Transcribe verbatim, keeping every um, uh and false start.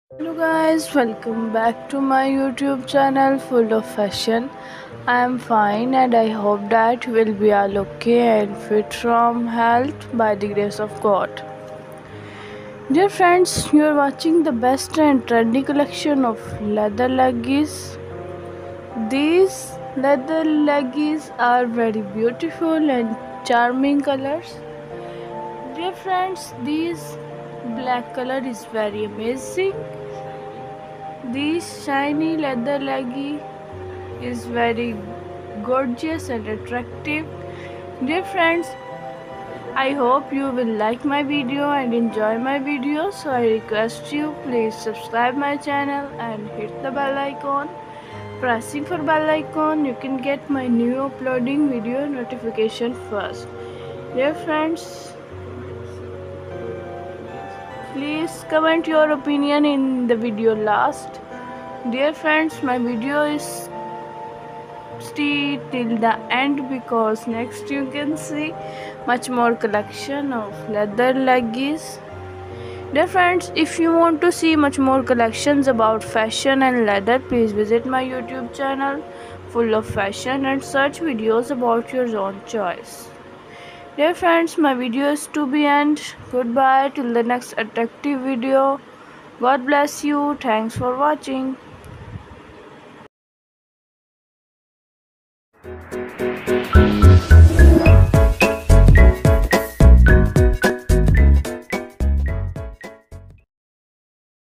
Hello guys, welcome back to my YouTube channel full of fashion. I am fine and I hope that will be all okay and fit from health by the grace of God. Dear friends, you are watching the best and trendy collection of leather leggings. These leather leggings are very beautiful and charming colors. Dear friends, this black color is very amazing. This shiny leather leggy is very gorgeous and attractive. Dear friends, I hope you will like my video and enjoy my video. So I request you please subscribe my channel and hit the bell icon. Pressing for bell icon, you can get my new uploading video notification first. Dear friends, please comment your opinion in the video last. Dear friends, my video is stay till the end because next you can see much more collection of leather leggings. Dear friends, if you want to see much more collections about fashion and leather, please visit my YouTube channel full of fashion and search videos about your own choice. Dear friends, my video is to be end. Goodbye till the next attractive video. God bless you. Thanks for watching.